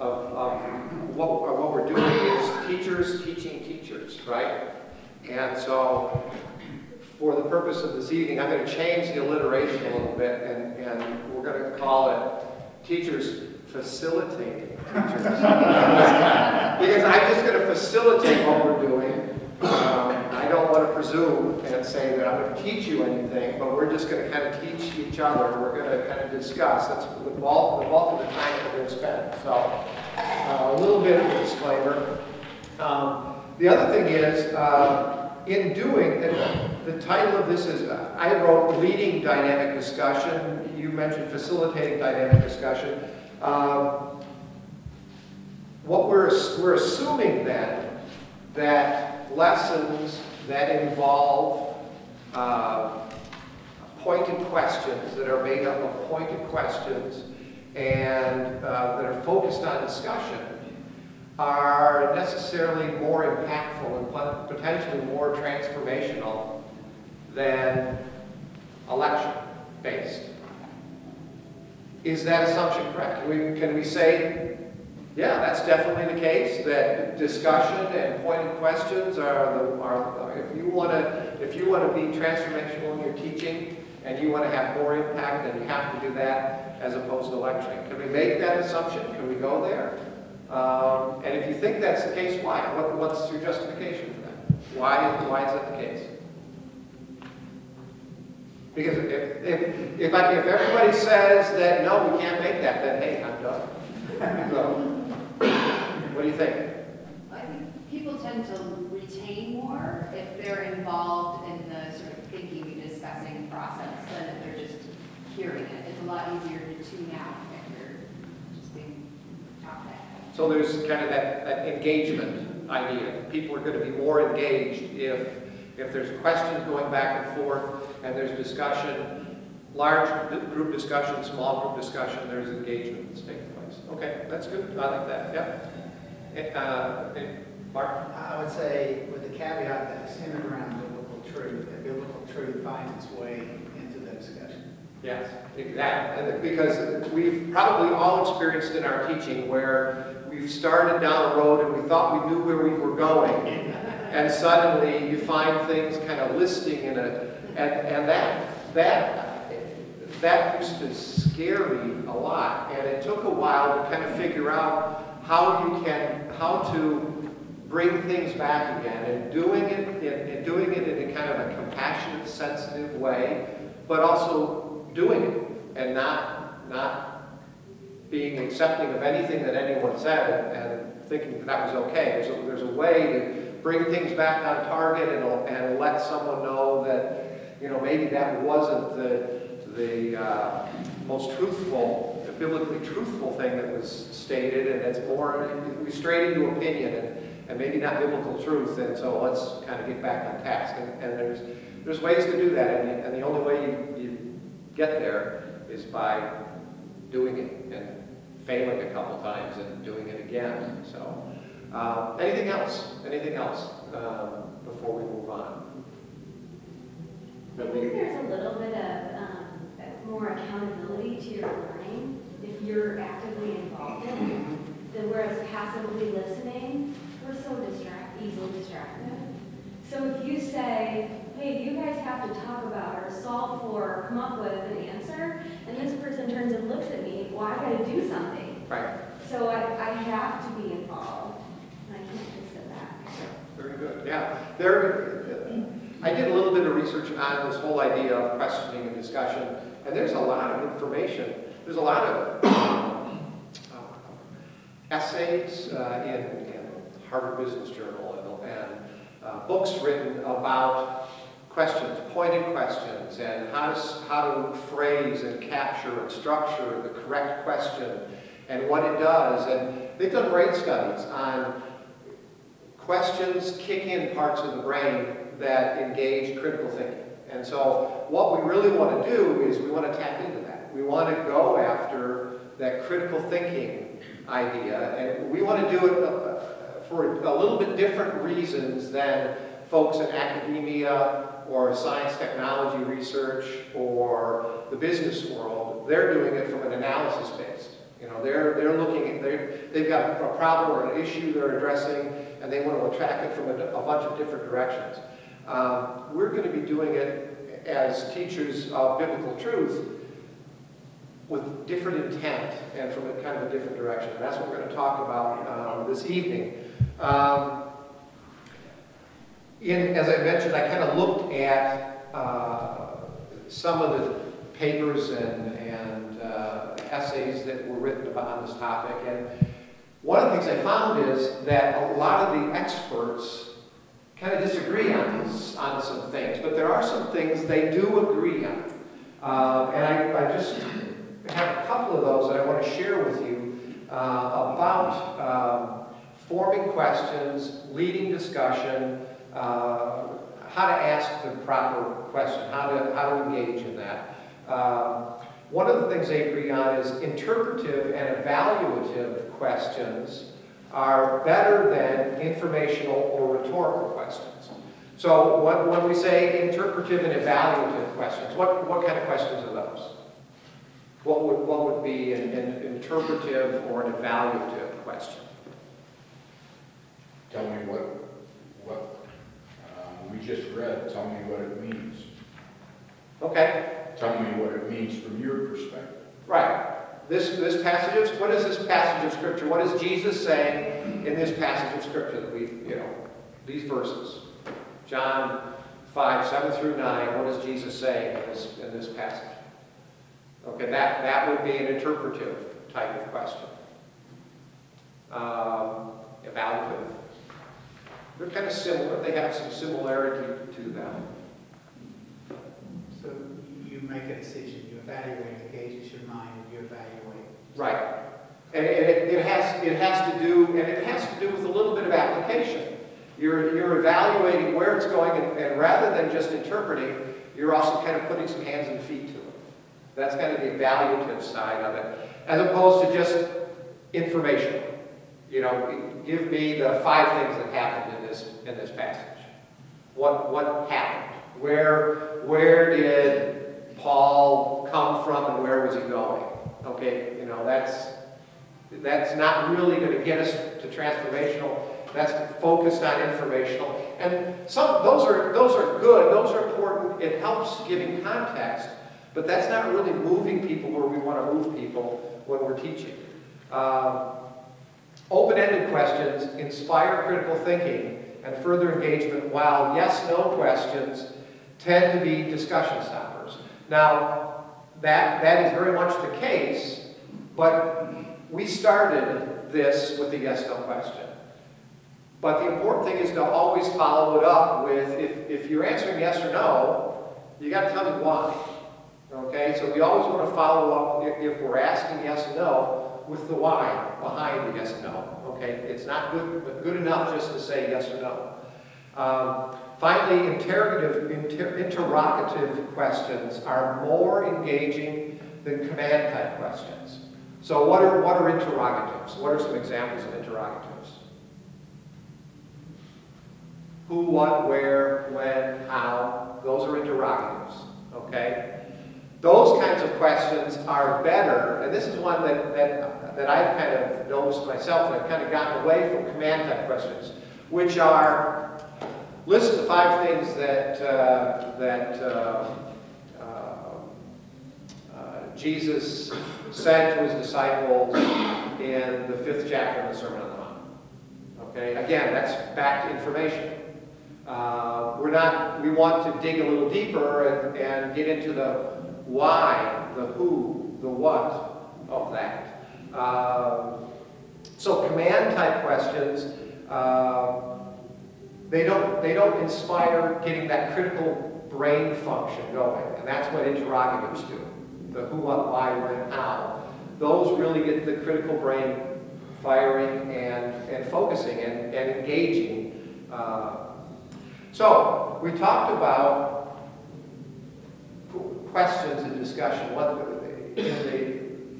what we're doing is teachers teaching teachers, right? And so, for the purpose of this evening, I'm going to change the alliteration a little bit, and we're going to call it teachers facilitating teachers. Because I'm just going to facilitate what we're doing. I don't want to presume and say that I'm going to teach you anything, but we're just going to kind of teach each other. We're going to kind of discuss. That's the bulk of the time that we're going to spend. So, a little bit of a disclaimer. The other thing is, in doing, the title of this is, I wrote Leading Dynamic Discussion. You mentioned Facilitating Dynamic Discussion. What we're assuming then, that lessons that involve pointed questions, that are made up of pointed questions, and that are focused on discussion, are necessarily more impactful and potentially more transformational than a lecture-based. Is that assumption correct? Can we say, yeah, that's definitely the case, that discussion and pointed questions are if you want to be transformational in your teaching and you want to have more impact, then you have to do that as opposed to lecturing. Can we make that assumption? Can we go there? And if you think that's the case, why? What's your justification for that? Why is that the case? Because if everybody says that no, we can't make that, then hey, I'm done. So, what do you think? I think people tend to retain more if they're involved in the sort of thinking and discussing process than if they're just hearing it. It's a lot easier to tune out if you're just being talked at. So there's kind of that engagement idea. People are going to be more engaged if there's questions going back and forth and there's discussion, large group discussion, small group discussion, there's engagement that's taking place. Okay, that's good. I like that. Yeah. Mark? I would say, with the caveat that it's centered around biblical truth, that biblical truth finds its way into the discussion. Yes, exactly. Because we've probably all experienced in our teaching where we've started down a road and we thought we knew where we were going, and suddenly you find things kind of listing in and that used to scare me a lot, and it took a while to kind of figure out how to bring things back again, and doing it in a kind of a compassionate, sensitive way, but also doing it and not being accepting of anything that anyone said and thinking that was okay. There's a way to bring things back on target and let someone know that, you know, maybe that wasn't the most truthful, the biblically truthful thing that was stated, and it's more, we strayed into opinion and maybe not biblical truth, and so let's kind of get back on task. And there's ways to do that, and the only way you get there is by doing it and failing a couple times and doing it again. So, anything else? Anything else before we move on? I think there's a little bit of more accountability to your learning if you're actively involved in it, than whereas passively listening, we're so easily distracted. So if you say, hey, you guys have to talk about or solve for or come up with an answer, and this person turns and looks at me, well, I got to do something. Right. So I have to be involved, and I can't just sit back. Yeah, very good. Yeah, I did a little bit of research on this whole idea of questioning and discussion, and there's a lot of information. There's a lot of essays in Harvard Business Journal and books written about questions, pointed questions, and how to phrase and capture and structure the correct question and what it does. And they've done great studies on questions kick in parts of the brain that engage critical thinking. And so what we really want to do is we want to tap into that. We want to go after that critical thinking idea, and we want to do it for a little bit different reasons than folks in academia or science technology research or the business world. They're doing it from an analysis-based. You know, they're looking at, they've got a problem or an issue they're addressing, and they want to attack it from a bunch of different directions. We're going to be doing it as teachers of biblical truth with different intent and from a kind of a different direction. And that's what we're going to talk about this evening. As I mentioned, I kind of looked at some of the papers and essays that were written about on this topic, and one of the things I found is that a lot of the experts kind of disagree on some things, but there are some things they do agree on. And I just have a couple of those that I want to share with you about forming questions, leading discussion, how to ask the proper question, how to engage in that. One of the things they agree on is interpretive and evaluative questions are better than informational or rhetorical questions. So when we say interpretive and evaluative questions, what kind of questions are those? What would be an interpretive or an evaluative question? Tell me what we just read, tell me what it means. Okay. Tell me what it means from your perspective. Right. This passage, what is this passage of Scripture? What is Jesus saying in this passage of Scripture that we, these verses? John 5:7-9, what does Jesus say in this passage? Okay, that would be an interpretive type of question. Evaluative. They're kind of similar. They have some similarity to them. So you make a decision, you evaluate, it gauges your mind, and you evaluate. Right. And it has to do with a little bit of application. You're evaluating where it's going, and rather than just interpreting, you're also kind of putting some hands and feet to it. That's kind of the evaluative side of it, as opposed to just information. Give me the 5 things that happened in this passage. What happened? Where did Paul come from, and where was he going? Okay, that's not really going to get us to transformational. That's focused on informational, and those are good. Those are important. It helps giving context, but that's not really moving people where we want to move people when we're teaching. Open-ended questions inspire critical thinking and further engagement, while yes/no questions tend to be discussion stoppers. Now, that is very much the case, but we started this with the yes/no question. But the important thing is to always follow it up with, if you're answering yes or no, you got to tell me why. Okay, so we always want to follow up if we're asking yes and no with the why behind the yes and no. Okay, it's not good enough just to say yes or no. Finally, interrogative questions are more engaging than command-type questions. So what are interrogatives? What are some examples of interrogatives? Who, what, where, when, how. Those are interrogatives. Okay? Those kinds of questions are better, and this is one that I've kind of noticed myself, that I've kind of gotten away from command-type questions, which are, list the 5 things that Jesus said to his disciples in the 5th chapter of the Sermon on the Mount. Okay, again, that's back to information. We want to dig a little deeper and get into the why, the who, the what of that. So command-type questions, they don't inspire getting that critical brain function going, and that's what interrogatives do. The who, what, why, when, how. Those really get the critical brain firing and focusing and engaging. So we talked about questions and discussion. In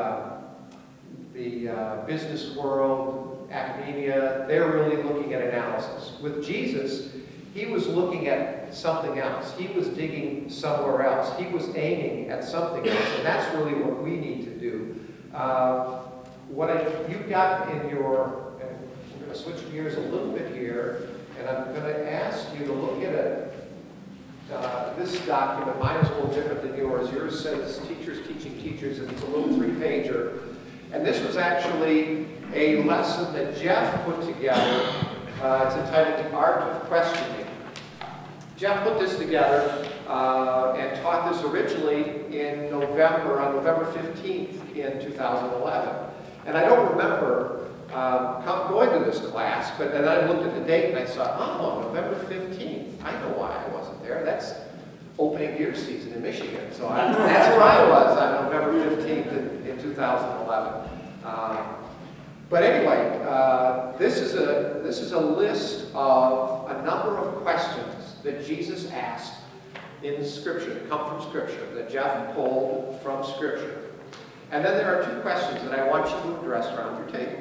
the business world, academia, they're really looking at analysis. With Jesus, he was looking at something else. He was digging somewhere else. He was aiming at something else, and that's really what we need to do You've got in your, and we're going to switch gears a little bit here, and I'm going to ask you to look at this document. Mine is a little different than yours. Yours says Teachers Teaching Teachers, and it's a little 3-pager. And this was actually a lesson that Jeff put together. It's entitled The Art of Questioning. Jeff put this together and taught this originally in November, on November 15th in 2011. And I don't remember going to this class, but then I looked at the date and I saw, oh, November 15th. I know why I wasn't there. That's opening deer season in Michigan. So that's where I was on November 15th in 2011. But anyway, this is a list of a number of questions that Jesus asked in Scripture, that come from Scripture, that Jeff pulled from Scripture. And then there are 2 questions that I want you to address around your table.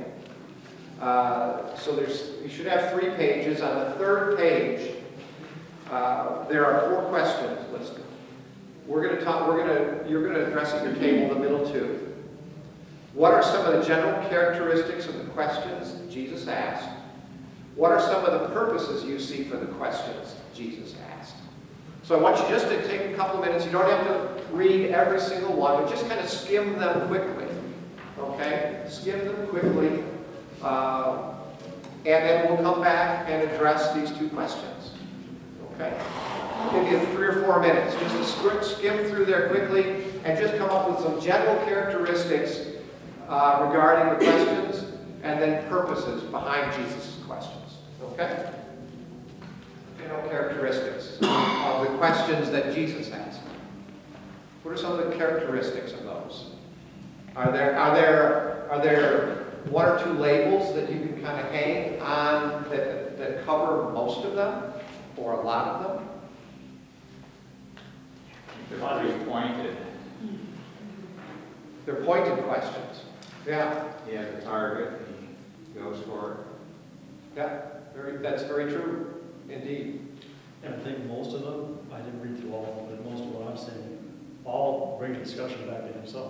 So you should have 3 pages. On the 3rd page, there are 4 questions listed. You're going to address at your table the middle 2. What are some of the general characteristics of the questions that Jesus asked? What are some of the purposes you see for the questions Jesus asked? So I want you just to take a couple of minutes. You don't have to read every single one, but just kind of skim them quickly. Okay? Skim them quickly. And then we'll come back and address these 2 questions. Okay? I'll give you 3 or 4 minutes just to skim through there quickly and just come up with some general characteristics regarding the questions and then purposes behind Jesus' questions. Okay? General characteristics of the questions that Jesus asked. What are some of the characteristics of those? Are there 1 or 2 labels that you can kind of hang on that cover most of them or a lot of them? They're always pointed. They're pointed questions. Yeah. He has a target, he goes for it. Yeah, that's very true, indeed. And I think most of them, I didn't read through all of them, but most of what I'm saying, all bring the discussion back to himself.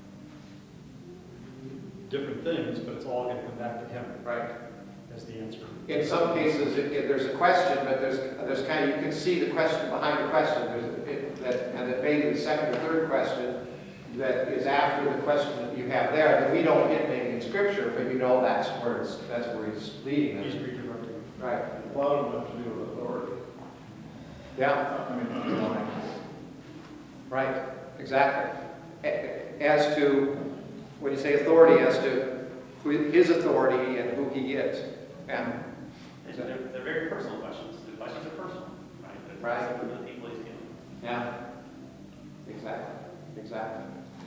Different things, but it's all going to come back to him. Right. As the answer. In some cases, there's a question, but there's kind of, you can see the question behind the question. And that maybe the 2nd or 3rd question that is after the question that you have there, that we don't hit maybe in Scripture, but you know that's where he's leading He's them. redirecting. Right. A lot of them have to do with authority. Yeah. I mean, Right. Exactly. As to, when you say authority, as to his authority and who he is. Yeah. They're very personal questions. The questions are personal, right? They're Right. for the people he's dealing with. Yeah. Exactly. Exactly.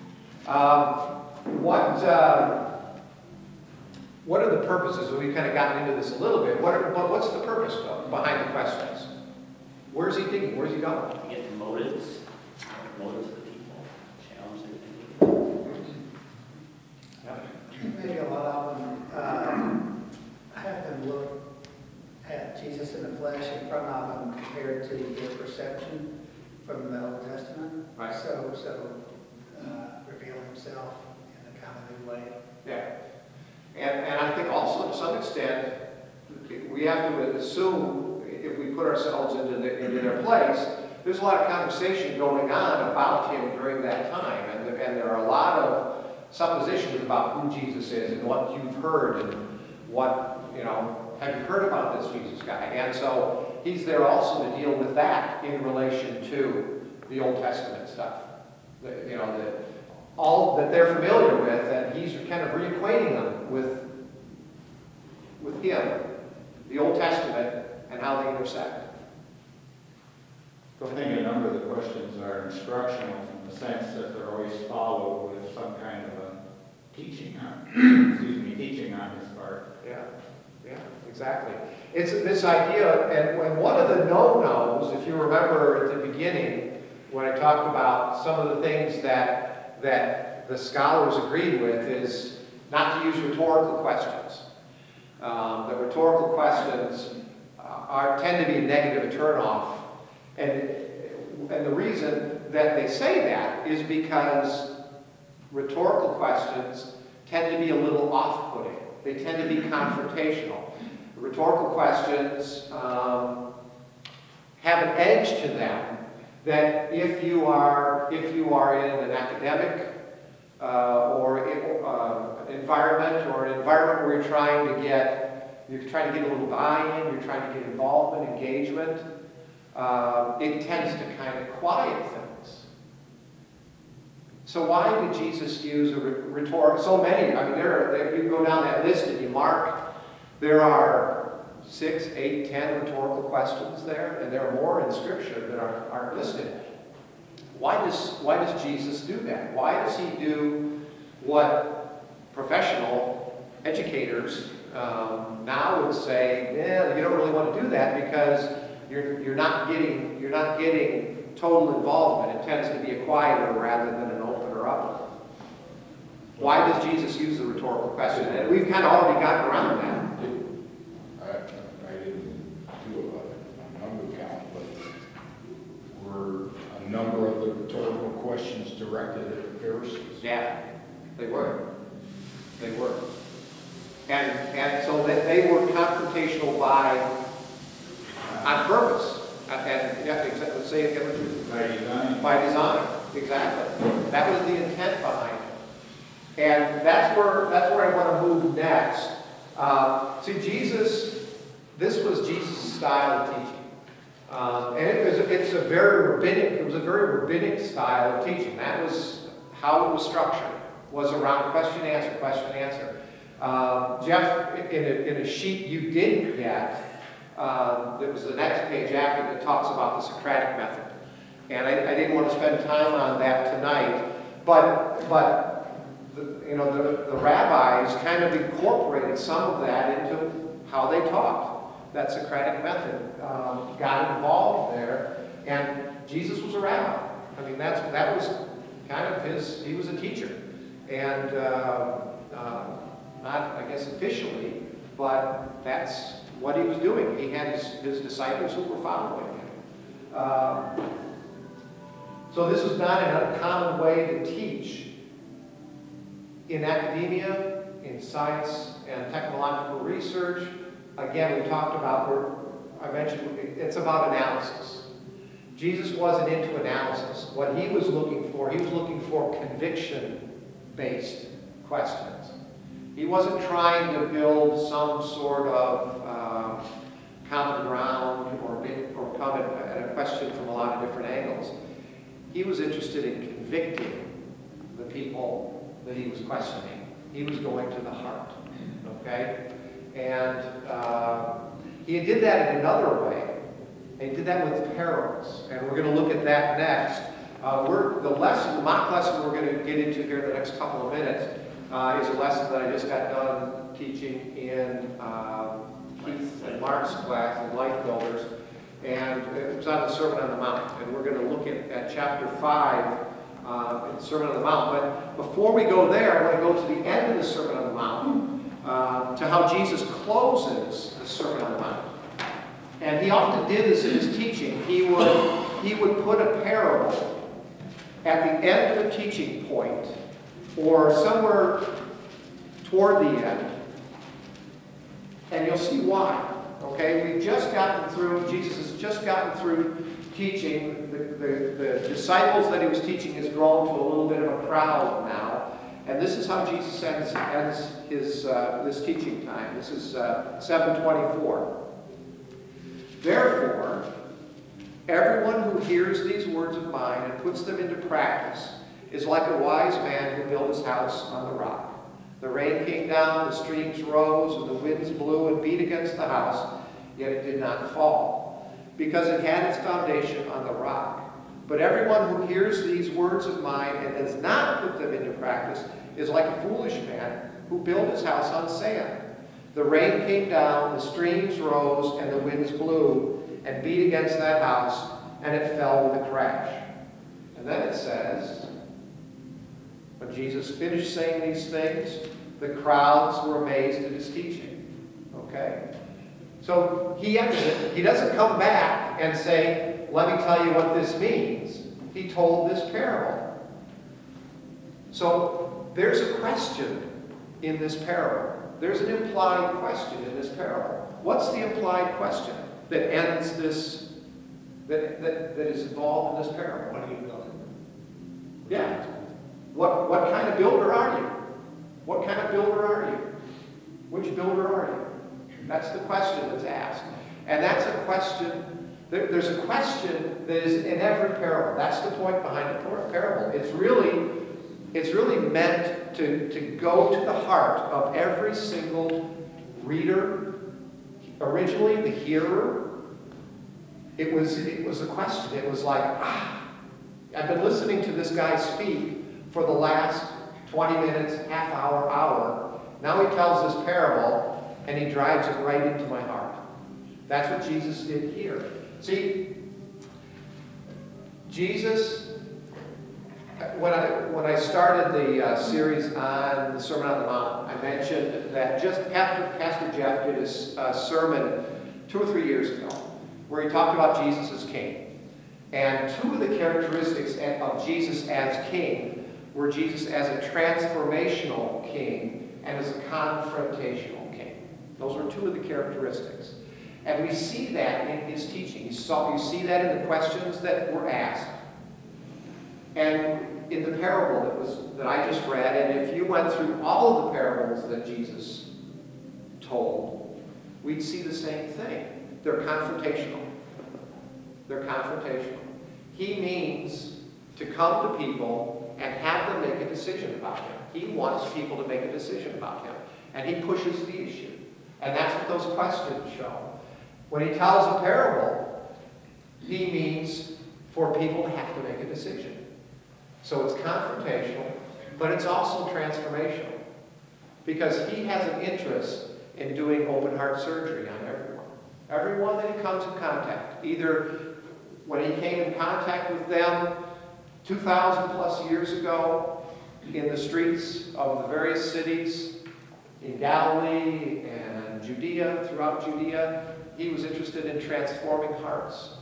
What are the purposes? We've kind of gotten into this a little bit. What's the purpose behind the questions? Where's he thinking? Where's he going? You get the motives of the people, challenge their thinking. Maybe a lot of them have them look at Jesus in the flesh in front of them compared to their perception from the Old Testament. Right. So reveal himself in a kind of new way. Yeah. And I think also to some extent, we have to assume, if we put ourselves into their place, there's a lot of conversation going on about him during that time. And there are a lot of suppositions about who Jesus is and what you've heard and what, have you heard about this Jesus guy? And so he's there also to deal with that in relation to the Old Testament stuff. All that they're familiar with, and he's kind of reacquainting them with him, the Old Testament, and how they intersect. I think a number of the questions are instructional in the sense that they're always followed with some kind of a teaching on his part. Yeah, exactly. It's this idea, and when one of the no-nos, if you remember at the beginning, when I talked about some of the things that the scholars agreed with, is not to use rhetorical questions. The rhetorical questions tend to be negative, a turnoff. And the reason that they say that is because rhetorical questions tend to be a little off-putting. They tend to be confrontational. Rhetorical questions have an edge to them that if you are in an academic environment, or an environment where you're trying to get a little buy-in, you're trying to get involvement, engagement, it tends to kind of quiet things. So why did Jesus use a rhetorical? So many. I mean, you go down that list and you mark. There are 6, 8, 10 rhetorical questions there, and there are more in Scripture that aren't listed. Why does Jesus do that? Why does he do what professional educators now would say, yeah, you don't really want to do that because you're not getting total involvement. It tends to be a quieter rather than an opener up. Why does Jesus use the rhetorical question? And we've kind of already gotten around that. I didn't do a number count, but were a number of the rhetorical questions directed at the Pharisees? Yeah, they were. They were. And so that they were confrontational on purpose. And yeah, exactly, say it again. By design. By design, exactly. That was the intent behind it. And that's where I want to move next. See, this was Jesus' style of teaching. And it was a very rabbinic style of teaching. That was how it was structured, was around question, answer, question, answer. Jeff, in a sheet you didn't get, that was the next page after, that talks about the Socratic method. And I didn't want to spend time on that tonight, but the rabbis kind of incorporated some of that into how they taught. That Socratic method got involved there, and Jesus was a rabbi. I mean, that was kind of he was a teacher, and not, I guess, officially, but that's what he was doing. He had his disciples who were following him. So this was not an uncommon way to teach in academia, in science and technological research. Again, we talked about, I mentioned, it's about analysis. Jesus wasn't into analysis. What he was looking for conviction-based questions. He wasn't trying to build some sort of common ground or come at a question from a lot of different angles. He was interested in convicting the people that he was questioning. He was going to the heart, okay? And he did that in another way. And he did that with parables. And we're going to look at that next. The mock lesson we're going to get into here in the next couple of minutes is a lesson that I just got done teaching in Keith and Mark's class in Life Builders. And it was on the Sermon on the Mount. And we're going to look at chapter 5 in the Sermon on the Mount. But before we go there, I want to go to the end of the Sermon on the Mount, to how Jesus closes the Sermon on the Mount. And he often did this in his teaching. He would put a parable at the end of a teaching point, or somewhere toward the end, and you'll see why. Okay, Jesus has just gotten through teaching. The disciples that he was teaching has grown to a little bit of a crowd now. And this is how Jesus ends this teaching time. This is 7:24. Therefore, everyone who hears these words of mine and puts them into practice is like a wise man who built his house on the rock. The rain came down, the streams rose, and the winds blew and beat against the house, yet it did not fall, because it had its foundation on the rock. But everyone who hears these words of mine and does not put them into practice is like a foolish man who built his house on sand. The rain came down, the streams rose, and the winds blew and beat against that house, and it fell with a crash. And then it says, when Jesus finished saying these things, the crowds were amazed at his teaching. Okay? So he ends it. He doesn't come back and say, let me tell you what this means. He told this parable. So there's a question in this parable. There's an implied question in this parable. What's the implied question that ends this, that is involved in this parable? What are you building? Yeah. What kind of builder are you? What kind of builder are you? Which builder are you? That's the question that's asked. And that's a question, there's a question that is in every parable. That's the point behind the parable. It's really meant to go to the heart of every single reader. Originally, the hearer, it was a question. It was like, I've been listening to this guy speak for the last 20 minutes, half hour, hour. Now he tells this parable, and he drives it right into my heart. That's what Jesus did here. See, Jesus, when I started the series on the Sermon on the Mount, I mentioned that just after Pastor Jeff did his sermon 2 or 3 years ago, where he talked about Jesus as king. And two of the characteristics of Jesus as king were Jesus as a transformational king and as a confrontational king. Those were two of the characteristics. And we see that in his teaching. You see that in the questions that were asked. And in the parable that I just read, and if you went through all of the parables that Jesus told, we'd see the same thing. They're confrontational. They're confrontational. He means to come to people and have them make a decision about him. He wants people to make a decision about him. And he pushes the issue. And that's what those questions show. When he tells a parable, he means for people to have to make a decision. So it's confrontational, but it's also transformational. Because he has an interest in doing open heart surgery on everyone. Everyone that he comes in contact, either when he came in contact with them 2,000 plus years ago in the streets of the various cities in Galilee and Judea, throughout Judea, he was interested in transforming hearts.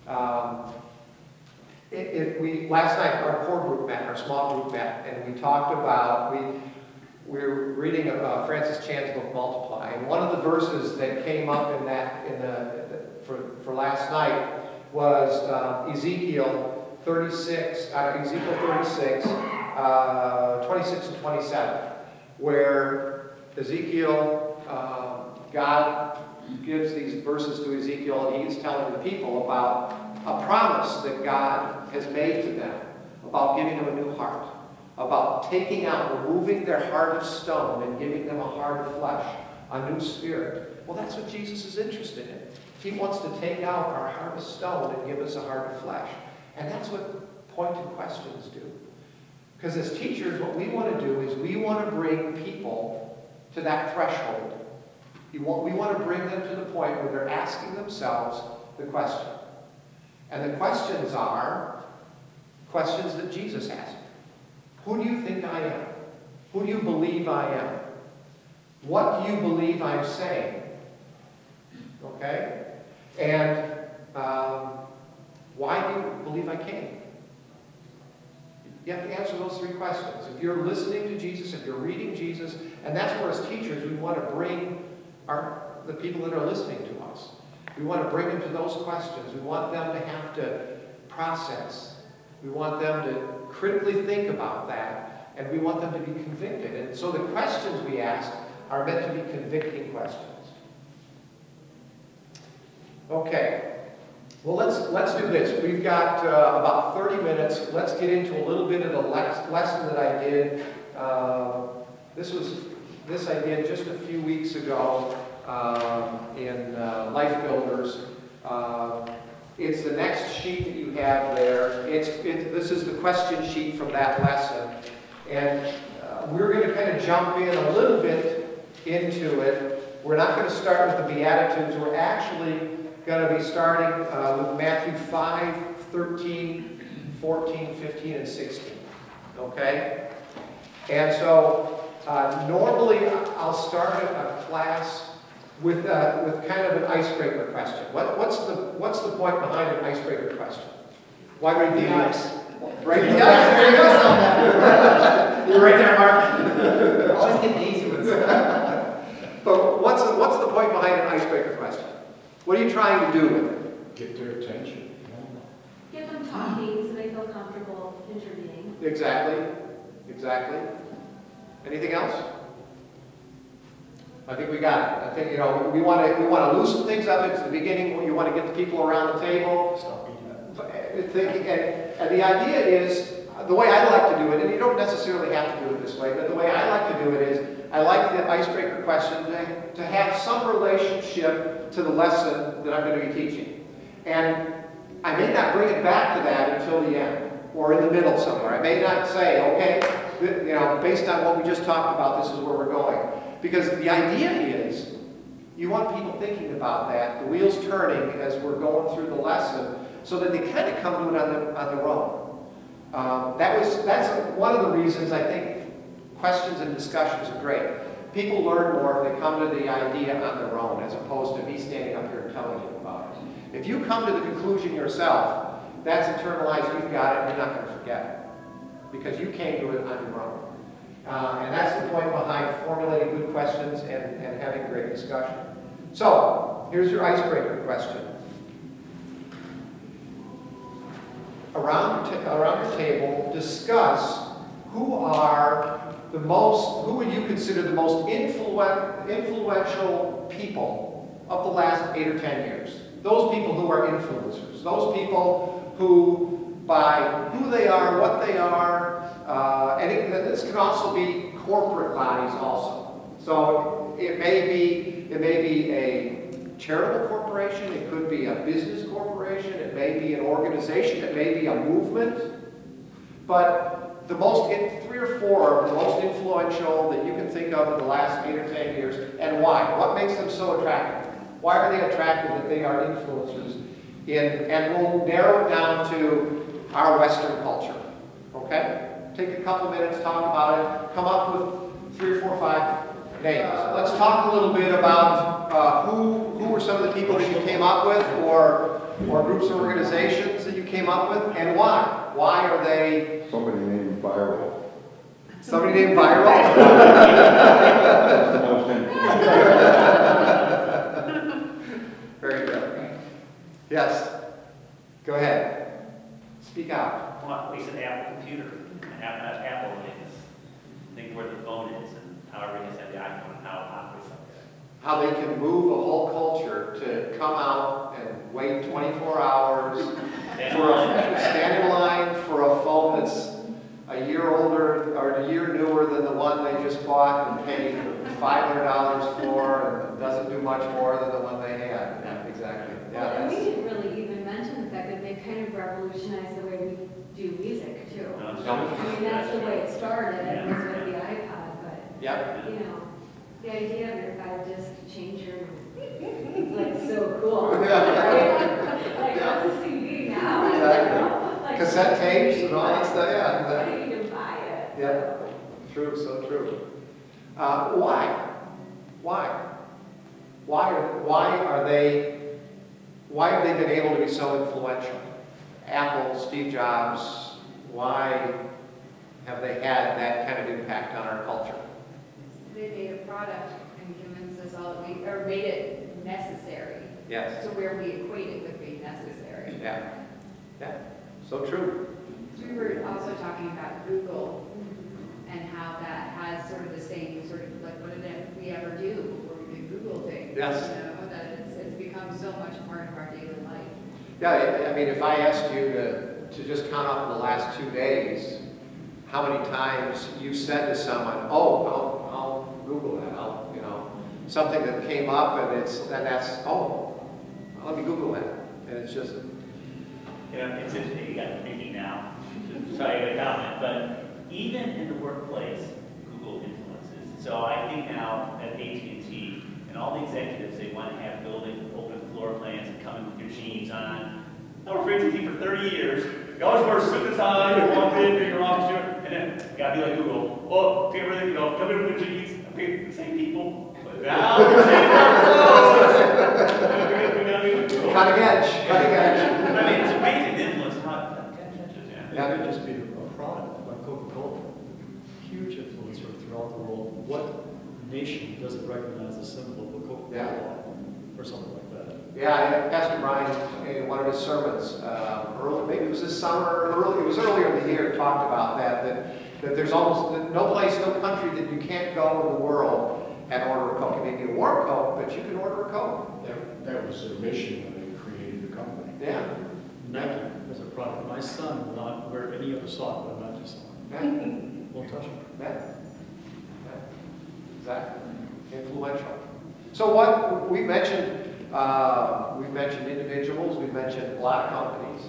Last night, our core group met, our small group met, and we talked about, we were reading Francis Chan's book, Multiply, and one of the verses that came up for last night was Ezekiel 36, 26 and 27, where Ezekiel, God gives these verses to Ezekiel, and he's telling the people about a promise that God has made to them about giving them a new heart, about taking out, removing their heart of stone and giving them a heart of flesh, a new spirit. Well, that's what Jesus is interested in. He wants to take out our heart of stone and give us a heart of flesh. And that's what pointed questions do. Because as teachers, what we want to do is we want to bring people to that threshold. We want to bring them to the point where they're asking themselves the question. And the questions are questions that Jesus asked. Who do you think I am? Who do you believe I am? What do you believe I'm saying? Okay? And why do you believe I came? You have to answer those three questions. If you're listening to Jesus, if you're reading Jesus, and that's where as teachers we want to bring the people that are listening to us. We want to bring them to those questions. We want them to have to process. We want them to critically think about that, and we want them to be convicted. And so the questions we ask are meant to be convicting questions. Okay. Well, let's do this. We've got about 30 minutes. Let's get into a little bit of the lesson that I did. This I did just a few weeks ago in Life Builders. It's the next sheet that you have there. This is the question sheet from that lesson. And we're going to kind of jump in a little bit into it. We're not going to start with the Beatitudes. We're actually going to be starting with Matthew 5, 13, 14, 15, and 16. Okay? And so normally I'll start a class with kind of an icebreaker question. What's the point behind an icebreaker question? Why break the ice? Break the ice. You're right there, Mark. Always get the easy ones. But what's the point behind an icebreaker question? What are you trying to do with it? Get their attention. Get them talking so they feel comfortable intervening. Exactly. Anything else? I think we got it. I think, we want to loosen things up. It's the beginning. You want to get the people around the table. Stop beating that. And the idea is, the way I like to do it, and you don't necessarily have to do it this way, but the way I like to do it is, I like the icebreaker question to have some relationship to the lesson that I'm going to be teaching. And I may not bring it back to that until the end, or in the middle somewhere. I may not say, okay, based on what we just talked about, this is where we're going. Because the idea is, you want people thinking about that, the wheels turning as we're going through the lesson, so that they kind of come to it on their own. That's one of the reasons I think questions and discussions are great. People learn more if they come to the idea on their own, as opposed to me standing up here and telling you about it. If you come to the conclusion yourself, that's internalized, you've got it, you're not going to forget it. Because you came to it on your own. And that's the point behind formulating good questions and having great discussion. So, here's your icebreaker question. Around your table, discuss who would you consider the most influential people of the last 8 or 10 years? Those people who are influencers. Those people who, by who they are, what they are, and this can also be corporate bodies also. So it may be a charitable corporation, it could be a business corporation, it may be an organization, it may be a movement. But the most, 3 or 4 of the most influential that you can think of in the last 8 or 10 years, and why? What makes them so attractive? Why are they attractive that they are influencers and we'll narrow it down to our Western culture, okay? Take a couple minutes, talk about it, come up with 3 or 4 or 5 names. Let's talk a little bit about who were some of the people that you came up with, or groups or organizations that you came up with, and why? Why are they... Somebody named Viral. Somebody named Viral? Very good. Yes. Go ahead. Speak out. Well, we said Apple computer, Apple is, think where the phone is, and how everyone has had the iPhone, and how it operates like that. How they can move a whole culture to come out and wait 24 hours stand in line for a phone that's a year older or a year newer than the one they just bought and paid $500 for, and doesn't do much more than the one they had. Yeah, exactly. Yeah, And we that's, didn't really even mention the fact that they kind of revolutionized the way we do music too. No, it's- I mean, that's the way it started, Yeah. was with the iPod, but, yep. the idea of your 5-disc changer is like so cool, right? Like, what's a CD now? Exactly. Like, Cassette tapes and all that stuff. Yeah, How exactly. do you even buy it? Yeah, true, so true. Why? Why have they been able to be so influential? Apple, Steve Jobs, why have they had that kind of impact on our culture? They made a product and convinced us all, or made it necessary. Yes. To where we equate it with being necessary. Yeah, so true. We were also talking about Google and how that has sort of the same sort of, like, what did we ever do before we could Google things? Yes. That it's become so much part of our daily life. Yeah, I mean, if I asked you to just count up in the last 2 days, how many times you said to someone, oh, I'll Google that, something that came up and that's, oh, let me Google that. And it's just, It's interesting, you got me thinking now, sorry to comment, but even in the workplace, Google influences. So I think now at AT&T, and all the executives, they want to have building open floor plans and come in with your jeans on. I worked for AT&T for 30 years. You always wear a suit and tie, you walk in, do your office chair, and then you gotta be like Google. Oh, take everything, come in with your jeans. Okay, the same people, but now they're saying cutting edge. I mean, it's amazing the influence, how it catches, That could just be a product like Coca-Cola. Huge the world, what nation doesn't recognize the symbol of a Coca-Cola Yeah. or something like that? Yeah, Pastor Brian, in one of his sermons, early, maybe it was this summer, it was earlier in the year, talked about that there's almost no place, no country that you can't go in the world and order a Coke. You may need a warm Coke, but you can order a Coke. That was their mission when they created the company. Yeah. Nike as a product. My son will not wear any other sock but a Nike sock. Yeah. Won't touch them. Yeah. Yeah. Exactly. Influential. So what we've mentioned individuals, we've mentioned a lot of companies.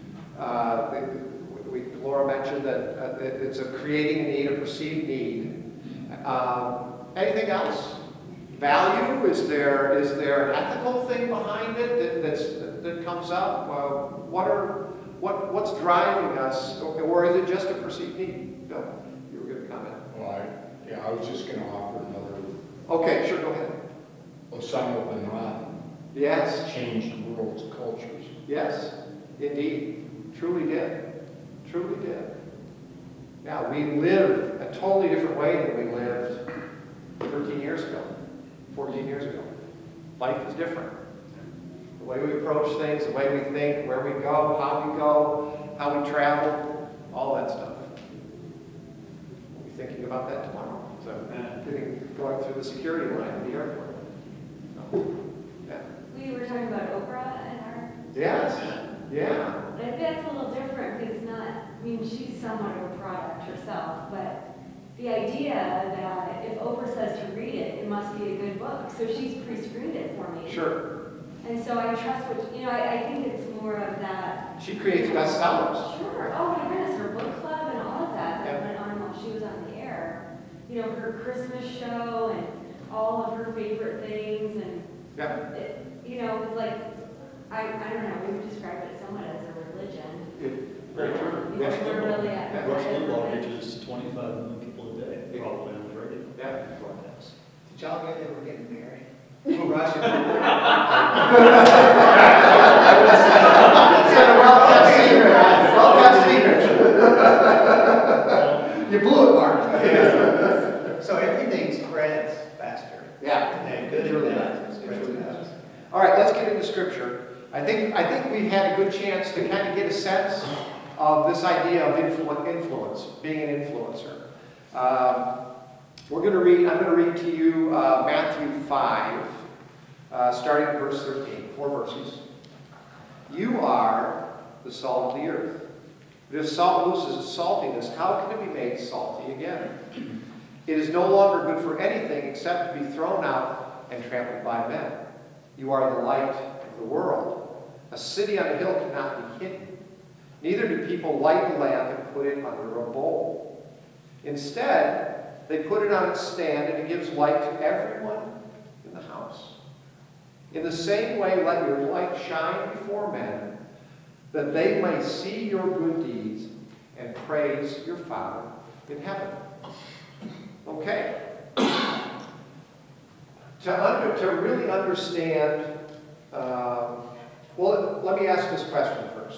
Laura mentioned that it's a creating a need, a perceived need. Anything else? Value? Is there an ethical thing behind it that comes up? What's driving us, or is it just a perceived need? Bill, you were going to comment. Well, I was just going to offer another. Okay, sure, go ahead. Osama bin Laden Yes. changed the world's cultures. Yes, indeed. Truly did. Truly did. Now, we live a totally different way than we lived 13 years ago, 14 years ago. Life is different. The way we approach things, the way we think, where we go, how we travel, all that stuff. We'll be thinking about that tomorrow. So, going through the security line at the airport. So, yeah. We were talking about Oprah and our. Yes. Yeah. I think that's a little different because it's not, I mean, she's somewhat of a product herself, but the idea that if Oprah says to read it, it must be a good book. So she's pre-screened it for me. Sure. And so I trust what, I think it's more of that. She creates bestsellers. Sure. Oh my goodness, her book club and all of that Yeah. went on while she was on the air. Her Christmas show and all of her favorite things and Yeah. it was like, I don't know, we would describe it somewhat as a religion. Very true. Yes. We're really at Yeah. Rush Limbaugh reaches 25 million people a day, probably on the radio. Yeah. Broadcast. Did y'all get that we're getting married? Rush. You blew it, Mark. So everything spreads faster. Yeah. And good Truly and does. bad It spreads truly fast. does. All right, let's get into Scripture. I think we've had a good chance to kind of get a sense of this idea of influence, being an influencer. I'm going to read to you Matthew 5, starting at verse 13, 4 verses. You are the salt of the earth. But if salt loses its saltiness, how can it be made salty again? It is no longer good for anything except to be thrown out and trampled by men. You are the light of the world. A city on a hill cannot be hidden. Neither do people light a lamp and put it under a bowl. Instead, they put it on its stand, and it gives light to everyone in the house. In the same way, let your light shine before men, that they may see your good deeds and praise your Father in heaven. Okay. To really understand, well, let me ask this question first.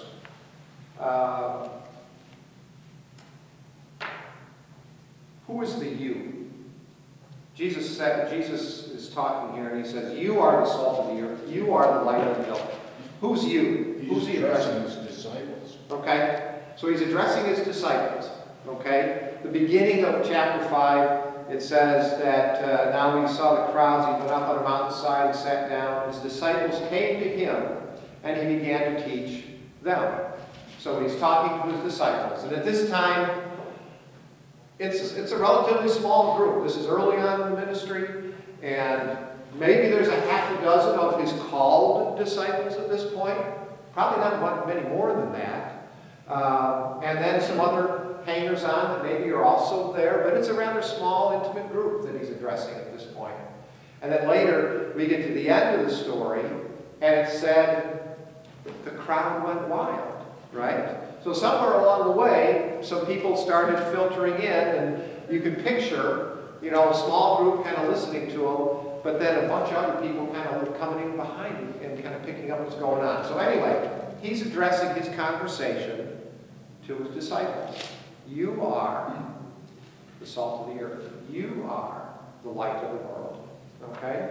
Who is the you? Jesus is talking here, and he says, you are the salt of the earth. You are the light of the hill. Who's you? Who's He's he addressing? addressing his disciples. Okay? So he's addressing his disciples. Okay? The beginning of chapter 5, it says that now he saw the crowds. He went up on a mountainside and sat down. His disciples came to him, and he began to teach them. So he's talking to his disciples. And at this time, it's a relatively small group. This is early on in the ministry, and maybe there's a half a dozen of his called disciples at this point. Probably not many more than that. And then some other hangers-on that maybe are also there, but it's a rather small, intimate group that he's addressing at this point. And then later, we get to the end of the story, and it said the crowd went wild, right? So somewhere along the way, some people started filtering in, and you can picture, a small group kind of listening to him, but then a bunch of other people kind of coming in behind him and kind of picking up what's going on. So anyway, he's addressing his conversation to his disciples. You are the salt of the earth. You are the light of the world. Okay?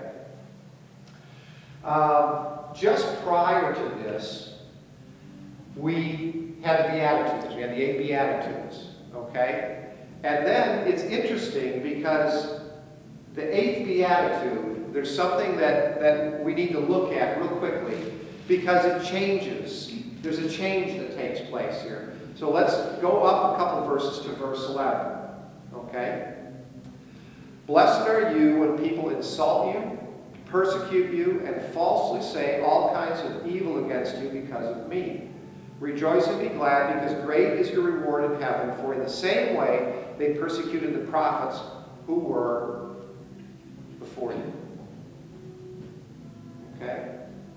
Just prior to this, we had the Beatitudes. We had the 8 Beatitudes. Okay? And then it's interesting because the 8th Beatitude, there's something that we need to look at real quickly because it changes. There's a change that takes place here. So let's go up a couple verses to verse 11. Okay? Blessed are you when people insult you, persecute you, and falsely say all kinds of evil against you because of me. Rejoice and be glad, because great is your reward in heaven, for in the same way they persecuted the prophets who were before you. Okay?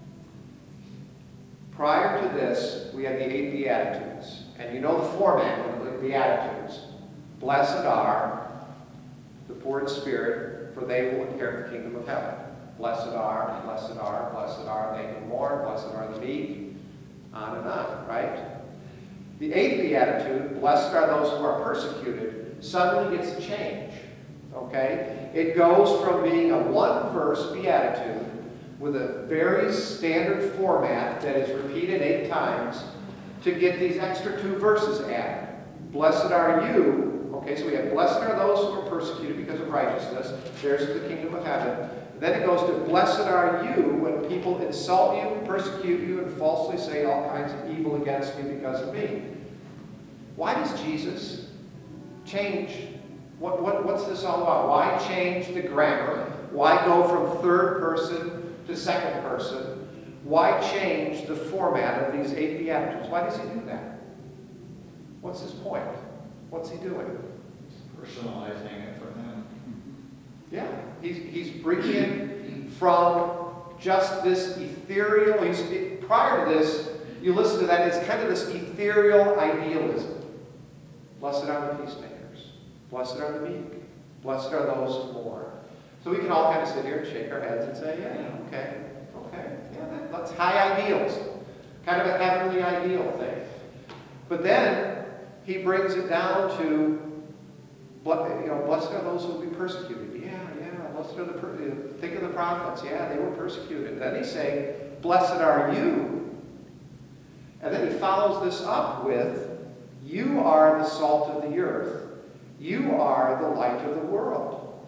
Prior to this, we had the 8 Beatitudes. And you know the format of the Beatitudes. Blessed are the poor in spirit, for they will inherit the kingdom of heaven. Blessed are, blessed are, blessed are they who mourn, blessed are the meek, on and on, right? The 8th Beatitude, blessed are those who are persecuted, suddenly gets a change, okay? It goes from being a one-verse Beatitude with a very standard format that is repeated 8 times to get these extra 2 verses added. Blessed are you, okay, so we have blessed are those who are persecuted because of righteousness, theirs is the kingdom of heaven. Then it goes to blessed are you when people insult you, persecute you, and falsely say all kinds of evil against you because of me. Why does Jesus change? What's this all about? Why change the grammar? Why go from third person to second person? Why change the format of these 8 Beatitudes? Why does he do that? What's his point? What's he doing? Personalizing it for them. Yeah, he's bringing it from just this ethereal, prior to this, you listen to that, it's kind of this ethereal idealism. Blessed are the peacemakers. Blessed are the meek. Blessed are those who mourn. So we can all kind of sit here and shake our heads and say, yeah, okay, yeah, that's high ideals. Kind of a heavenly ideal thing. But then he brings it down to, blessed are those who will be persecuted. Blessed are think of the prophets. Yeah, they were persecuted. Then he's saying, blessed are you. And then he follows this up with, you are the salt of the earth. You are the light of the world.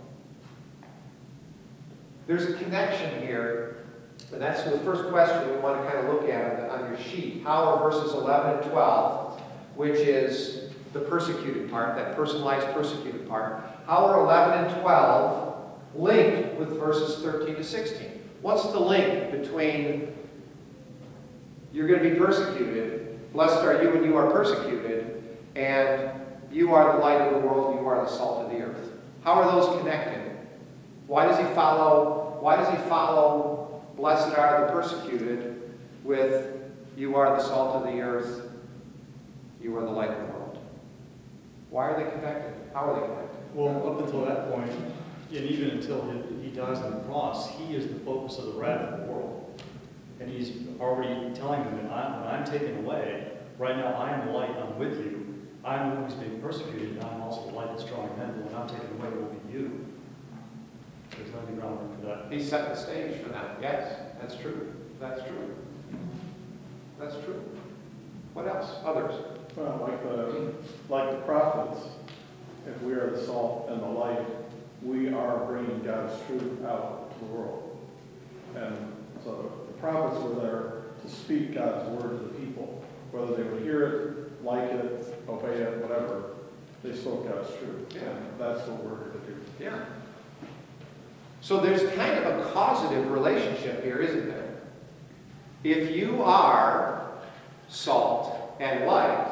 There's a connection here, and that's the first question we want to kind of look at on your sheet. How are verses 11 and 12, which is the persecuted part, that personalized persecuted part, how are 11 and 12 linked with verses 13 to 16? What's the link between you're going to be persecuted, blessed are you when you are persecuted, and you are the light of the world, you are the salt of the earth? How are those connected? Why does he follow blessed are the persecuted with you are the salt of the earth, you are the light of the world? Why are they connected? How are they connected? Well, up until that point, and even until he dies on the cross, he is the focus of the wrath of the world. And he's already telling them that when I'm taken away, right now I am the light, I'm with you. I'm the one who's being persecuted, and I'm also the light that's drawing men. But when I'm taken away, it will be you. There's nothing groundwork for that. He set the stage for that. Yes, that's true. That's true. That's true. What else? Others? Well, like the prophets, if we are the salt and the light, we are bringing God's truth out to the world. And so the prophets were there to speak God's word to the people. Whether they would hear it, like it, obey it, whatever, they spoke God's truth. Yeah. And that's what we're here to do. Yeah. So there's kind of a causative relationship here, isn't there? If you are salt and light,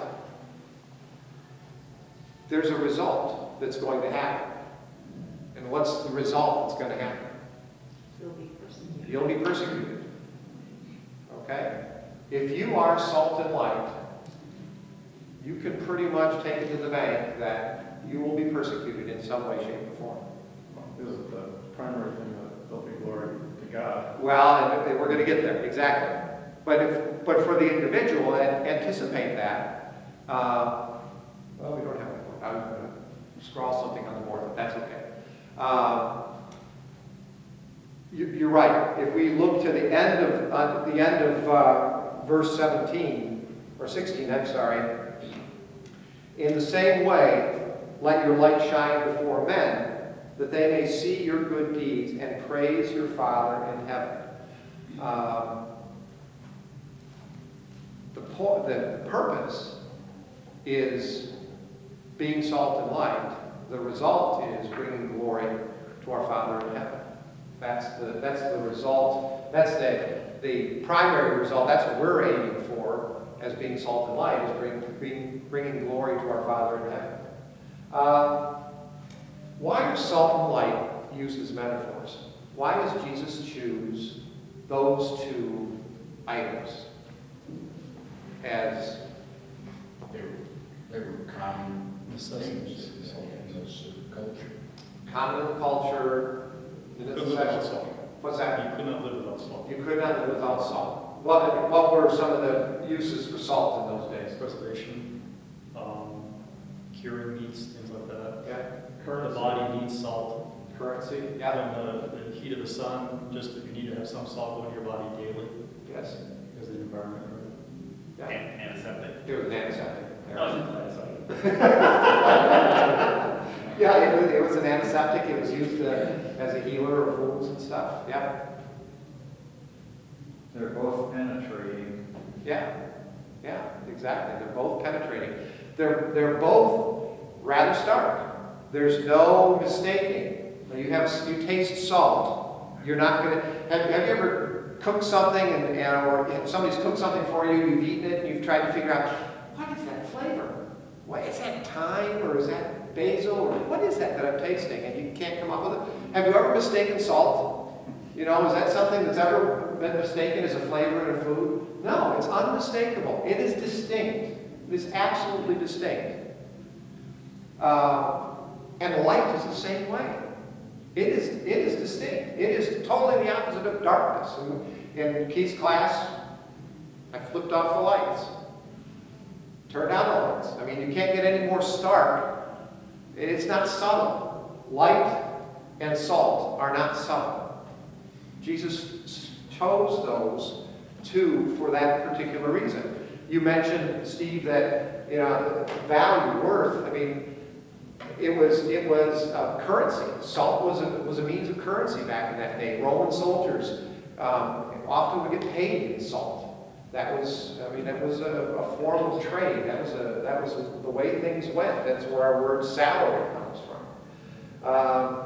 there's a result that's going to happen. And what's the result that's going to happen? You'll be persecuted. You'll be persecuted. Okay? If you are salt and light, you can pretty much take it to the bank that you will be persecuted in some way, shape, or form. Is it the primary thing that there'll be glory to God? Well, and we're going to get there, exactly. But for the individual, anticipate that. Well, we don't have one. scrawl something on the board, but that's okay. You're right. If we look to the end of verse 17 or 16, I'm sorry. In the same way, let your light shine before men, that they may see your good deeds and praise your Father in heaven. The purpose is being salt and light. The result is bringing glory to our Father in heaven. That's the result. That's the primary result. That's what we're aiming for as being salt and light, is bringing glory to our Father in heaven. Why are salt and light used as metaphors? Why does Jesus choose those two items as They were common Necessities. things in this culture. common culture? Couldn't live without salt. What's that? You could not live without salt. You could not live without salt. What were some of the uses for salt in those days? Preservation, curing meats, things like that. Yeah, The body needs salt. currency. Yeah. And the heat of the sun, just if you need to have some salt going to your body daily, Yes. because of the environment. Yeah. Antiseptic. It was an antiseptic. Oh, Yeah, it was an antiseptic. It was used as a healer of wounds and stuff. Yeah. They're both penetrating. Yeah. Yeah, exactly. They're both penetrating. They're both rather stark. There's no mistaking. You taste salt. You're not going to. Have you ever cooked something or somebody's cooked something for you? You've eaten it and you've tried to figure out what is that flavor? What is that, thyme or is that basil or what is that I'm tasting? And you can't come up with it. Have you ever mistaken salt? Is that something that's ever been mistaken as a flavor in a food? No, it's unmistakable. It is distinct. It is absolutely distinct. And light is the same way. It is distinct. It is totally the opposite of darkness. In Keith's class, I flipped off the lights. Turned down the lights. I mean, you can't get any more stark. It's not subtle. Light and salt are not subtle. Jesus chose those two for that particular reason. You mentioned, Steve, that value, worth. I mean, it was currency. Salt was a means of currency back in that day. Roman soldiers often would get paid in salt. That was a form of trade. That was the way things went. That's where our word salary comes from.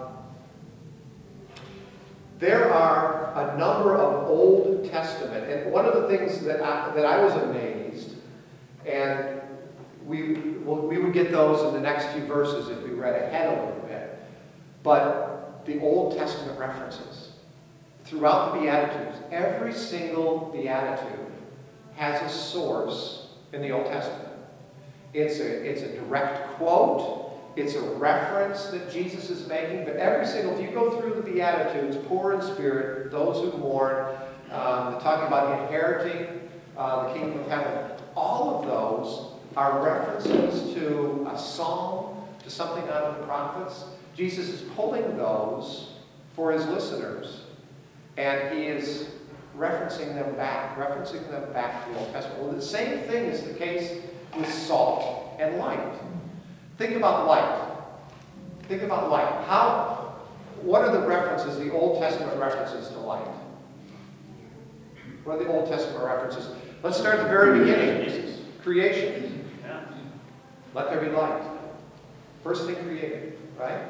There are a number of Old Testament, and one of the things that I was amazed, and we would get those in the next few verses if we read ahead a little bit, but the Old Testament references throughout the Beatitudes, every single Beatitude has a source in the Old Testament. It's a direct quote. It's a reference that Jesus is making. But if you go through the Beatitudes, poor in spirit, those who mourn, talking about inheriting the kingdom of heaven, all of those are references to a psalm, to something out of the prophets. Jesus is pulling those for his listeners, and he is referencing them back to the Old Testament. Well, the same thing is the case with salt and light. Think about light. Think about light. What are the references, the Old Testament references to light? What are the Old Testament references? Let's start at the very beginning. Creation. Yeah. Let there be light. First thing created, right?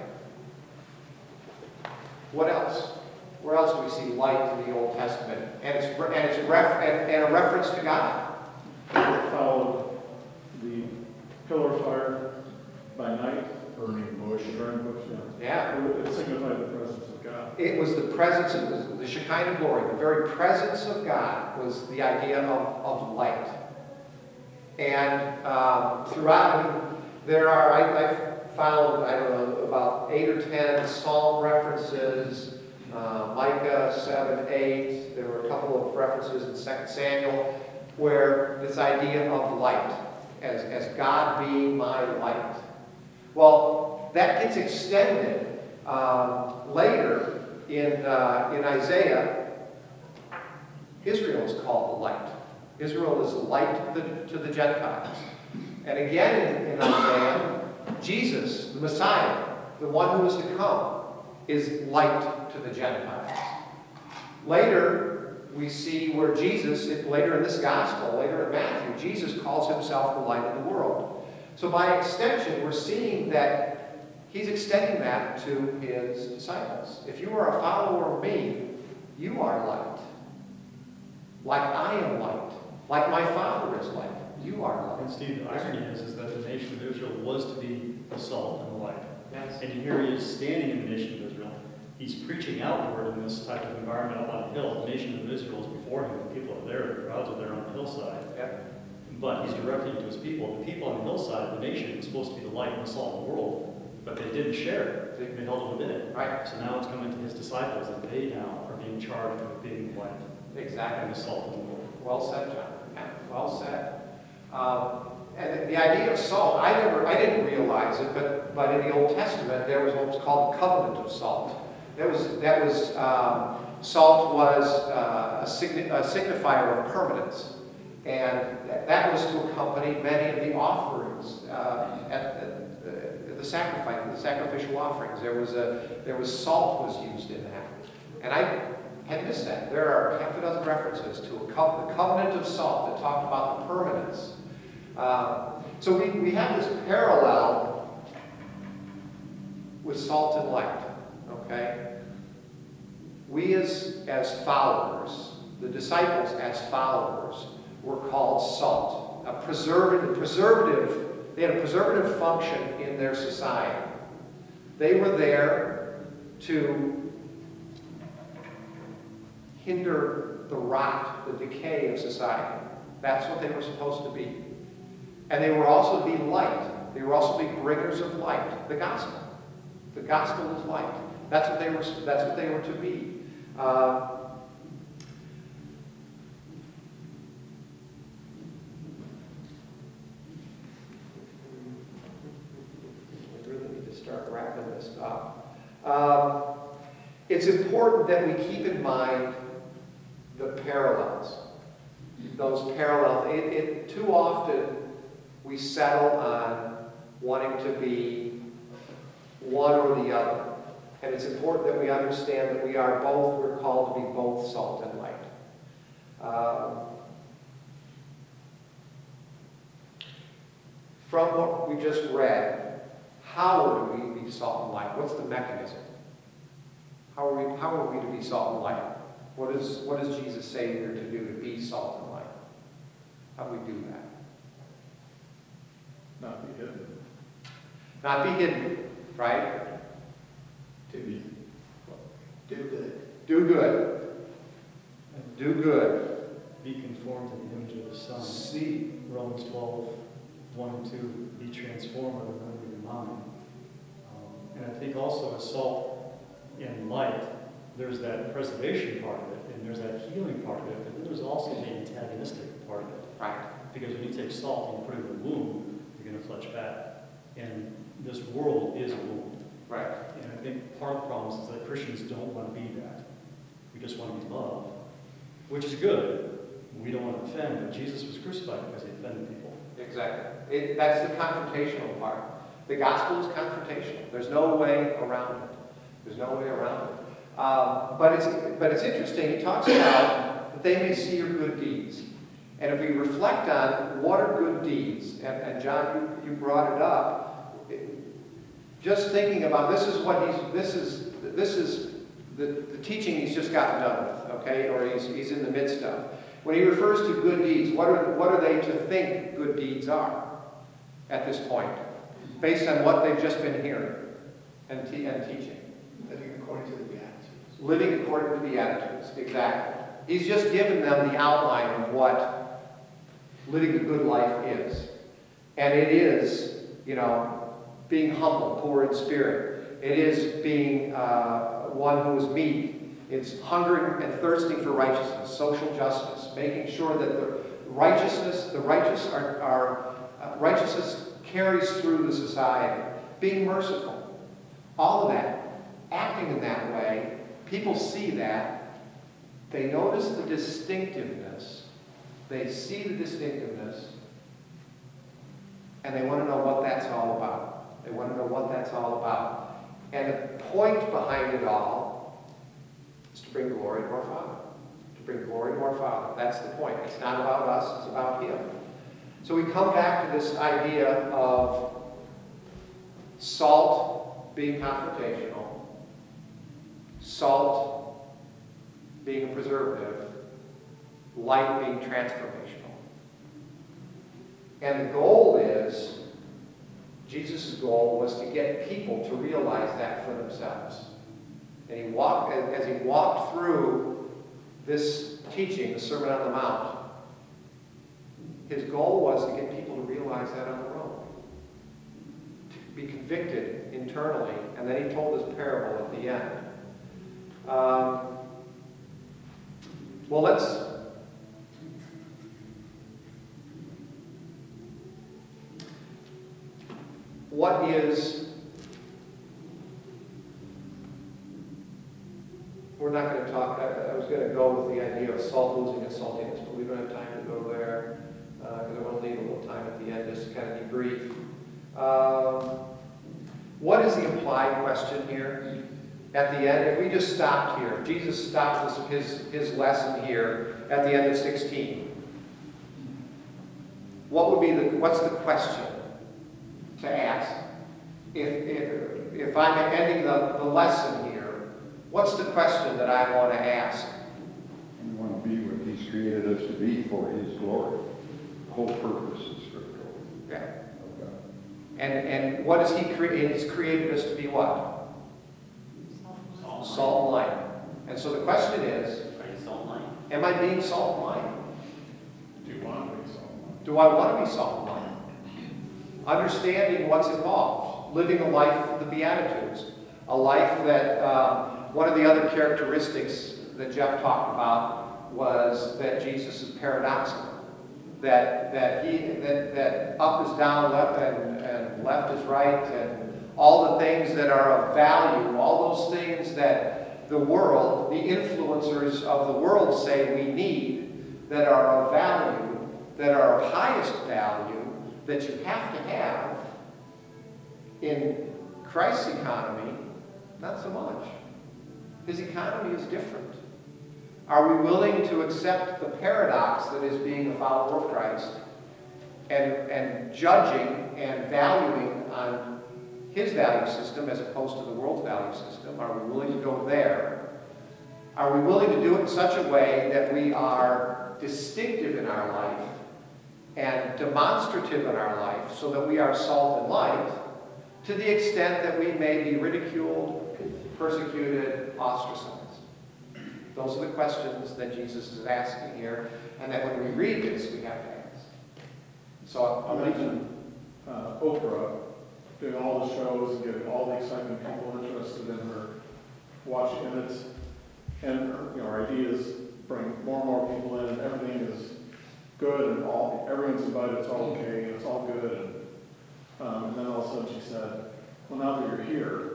What else? Where else do we see light in the Old Testament? And a reference to God. It followed the pillar of fire by night. Burning bush. Burning bush, Yeah. It signified the presence of God. It was the presence of the Shekinah glory. The very presence of God was the idea of light. And throughout, I found, about 8 or 10 Psalm references, Micah 7, 8. There were a couple of references in 2 Samuel where this idea of light, as God being my light. Well, that gets extended later in Isaiah. Israel is called the light. Israel is the light to the Gentiles. And again in Isaiah, Jesus, the Messiah, the one who is to come, is light to the Gentiles. Later, we see where Jesus, later in this gospel, later in Matthew, Jesus calls himself the light of the world. So by extension, we're seeing that he's extending that to his disciples. If you are a follower of me, you are light. Like I am light. Like my Father is light. You are light. And Steve, the irony is that the nation of Israel was to be the salt and the light. Yes. And here he is standing in the nation of Israel. He's preaching outward in this type of environment up on a hill. The nation of Israel is before him. The people are there. The crowds are there on the hillside. Yep. But he's directing it to his people. The people on the hillside, the nation, is supposed to be the light and the salt of the world. But they didn't share it. They held it within. Right. So now it's coming to his disciples that they now are being charged with being the light Exactly. and the salt of the world. Well said, John. Yeah, well said. And the idea of salt, I didn't realize it, but in the Old Testament there was what was called the covenant of salt. Salt was a signifier of permanence, and that was to accompany many of the offerings at the sacrificial offerings. There was salt was used in that, and I had missed that. There are half a dozen references to the covenant of salt that talk about the permanence. So we have this parallel with salt and light. Okay. We as followers, the disciples as followers, were called salt. They had a preservative function in their society. They were there to hinder the rot, the decay of society. That's what they were supposed to be. And they were also to be light. They were also to be bringers of light, the gospel. The gospel is light. That's what they were to be. I really need to start wrapping this up. It's important that we keep in mind the parallels. Those parallels. Too often we settle on wanting to be one or the other. And it's important that we understand that we're called to be both salt and light. From what we just read, how are we to be salt and light? What's the mechanism? How are we to be salt and light? What does Jesus say we're to do to be salt and light? How do we do that? Not be hidden. Not be hidden, right? Do good. Do good. Do good. Be conformed to the image of the Son. See. Romans 12, 1 and 2, be transformed by the renewing of your mind. And I think also as salt and light, there's that preservation part of it, and there's that healing part of it, but then there's also the antagonistic part of it. Right. Because when you take salt and you put it in a wound, you're going to fletch back. And this world is a wound. Right. And I think part of the problem is that Christians don't want to be that. We just want to be loved, which is good. We don't want to offend, but Jesus was crucified because he offended people. Exactly. That's the confrontational part. The gospel is confrontational. There's no way around it. There's no way around it. But it's interesting. He talks about that they may see your good deeds. And if we reflect on what are good deeds, and John, you brought it up, just thinking about this is the teaching he's just gotten done with, okay, or he's in the midst of. When he refers to good deeds, what are they to think good deeds are at this point, based on what they've just been hearing and teaching? Living according to the Beatitudes. Living according to the Beatitudes, exactly. He's just given them the outline of what living a good life is. And it is, being humble, poor in spirit. It is being one who is meek. It's hungering and thirsting for righteousness, social justice, making sure that the righteousness carries through the society. Being merciful. all of that, acting in that way, people see that, they notice the distinctiveness, they see the distinctiveness, and they want to know what that's all about. They want to know what that's all about. And the point behind it all is to bring glory to our Father. To bring glory to our Father. That's the point. It's not about us, it's about Him. So we come back to this idea of salt being confrontational, salt being a preservative, light being transformational. And the goal is, Jesus' goal was to get people to realize that for themselves. And as he walked through this teaching, the Sermon on the Mount, his goal was to get people to realize that on their own. To be convicted internally. And then he told this parable at the end. What is, we're not going to talk, I was going to go with the idea of salt losing its saltiness, but we don't have time to go there, because I want to leave a little time at the end just to kind of debrief. What is the implied question here? At the end, if we just stopped here, if Jesus stopped his lesson here at the end of 16, what's the question to ask? If I'm ending the lesson here, what's the question that I want to ask? We want to be what He's created us to be for His glory. The whole purpose is for the glory. Yeah. of God. And what has He created? He's created us to be what? Salt and light. And so the question is, Are you salt and light? am I being salt and light? Do you want to be someone? Do I want to be salt and light? Understanding what's involved. Living a life of the Beatitudes. A life that, one of the other characteristics that Jeff talked about was that Jesus is paradoxical. That up is down, left and left is right, and all the things that are of value, all those things that the world, the influencers of the world say we need, that are of value, that are of highest value, that you have to have, in Christ's economy, not so much. His economy is different. Are we willing to accept the paradox that is being a follower of Christ and judging and valuing on His value system as opposed to the world's value system? Are we willing to go there? Are we willing to do it in such a way that we are distinctive in our life and demonstrative in our life so that we are salt and light to the extent that we may be ridiculed, persecuted, ostracized? Those are the questions that Jesus is asking here, and that when we read this, we have to ask. So I mentioned Oprah doing all the shows and getting all the excitement, people interested in her watching, and her ideas bring more and more people in, and everything is good, and everyone's invited, it's all okay, and it's all good, and then all of a sudden she said, well, now that you're here,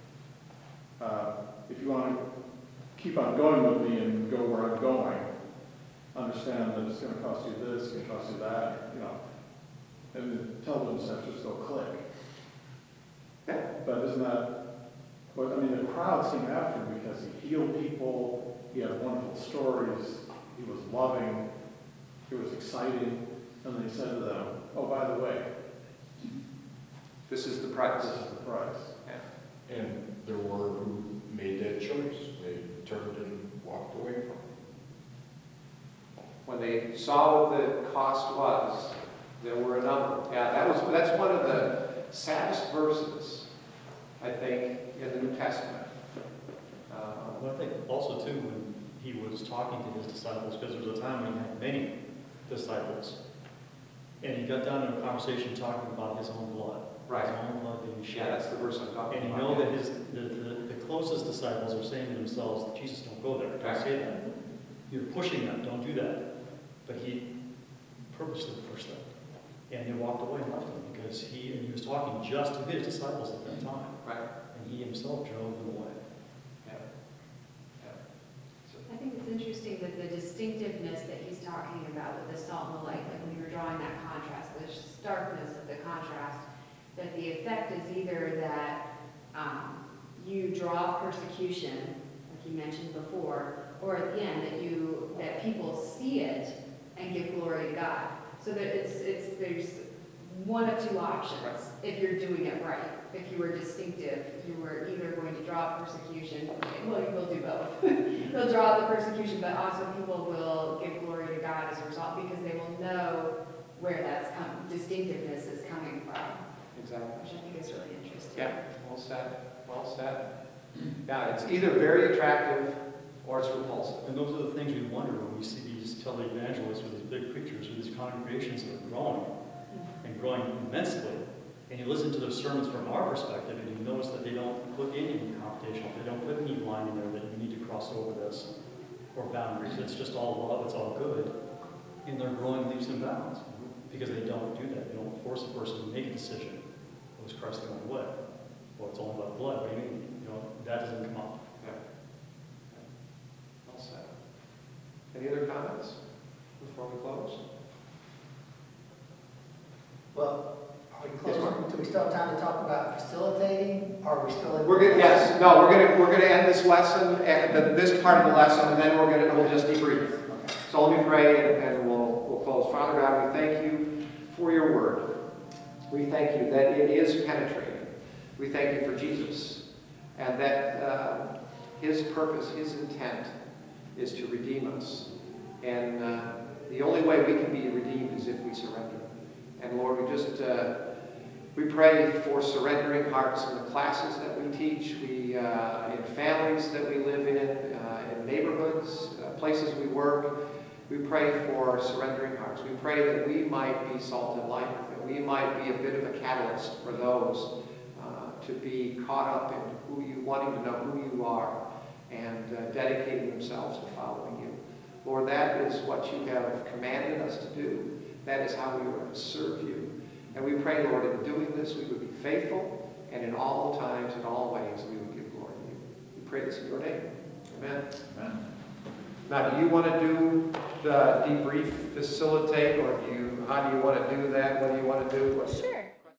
if you want to keep on going with me and go where I'm going, understand that it's going to cost you this, it's going to cost you that, and the television sets just go click. yeah. But isn't that, the crowd came after him because he healed people, he had wonderful stories, he was loving, it was exciting, and then he said to them, oh, by the way, This is the price. this is the price. Yeah. And there were who made that choice. They turned and walked away from it. When they saw what the cost was, there were a number. Yeah, that's one of the saddest verses, I think, in the New Testament. Well, I think also too, when he was talking to his disciples, because there was a time when he had many disciples, and he got down to a conversation talking about his own blood. Right. His own blood being shed. Yeah, that's the verse I'm talking And you about. know that the closest disciples are saying to themselves, Jesus, don't go there, don't say that. You're pushing them, don't do that. But he purposely pushed them. And they walked away and left him because he was talking just to his disciples at that time. Right. And he himself drove them away. I think it's interesting that the distinctiveness that he's talking about with the salt and the light, like when you were drawing that contrast, the starkness of the contrast, that the effect is either that you draw persecution, like you mentioned before, or at the end that people see it and give glory to God. So that there's one of two options if you're doing it right. If you were distinctive, you were either going to draw persecution, well, you will do both. You'll draw the persecution, but also people will give glory to God as a result because they will know where that's distinctiveness is coming from. Exactly. Which I think is really interesting. Yeah, well said, well said. Yeah, it's either very attractive or it's repulsive. And those are the things we wonder when we see these televangelists with these big pictures, with these congregations that are growing and growing immensely. And you listen to those sermons from our perspective, and you notice that they don't put any confrontational, they don't put any line in there that you need to cross over this or boundaries. It's just all love, it's all good. And they're growing leaps and bounds because they don't do that. They don't force a person to make a decision. Was Christ the only way? Well, it's all about blood. What do you mean? You know, that doesn't come up. Yeah. Well said. Any other comments before we close? Well, are we close? Do we still have time to talk about facilitating? Or are we still in? Yes. No. We're gonna end this lesson, this part of the lesson, and then we'll just debrief. Okay. So let me pray, and we'll close. Father God, we thank you for your word. We thank you that it is penetrating. We thank you for Jesus, and that his purpose, his intent, is to redeem us. And the only way we can be redeemed is if we surrender. And Lord, we pray for surrendering hearts in the classes that we teach, in families that we live in neighborhoods, places we work. We pray for surrendering hearts. We pray that we might be salt and light, that we might be a bit of a catalyst for those to be caught up in wanting to know who you are and dedicating themselves to following you. Lord, that is what you have commanded us to do. That is how we are to serve you. And we pray, Lord, in doing this, we would be faithful, and in all times, in all ways, we would give glory to you. We pray this in your name. Amen. Amen. Now, do you want to do the debrief, facilitate, or how do you want to do that? What do you want to do? Sure.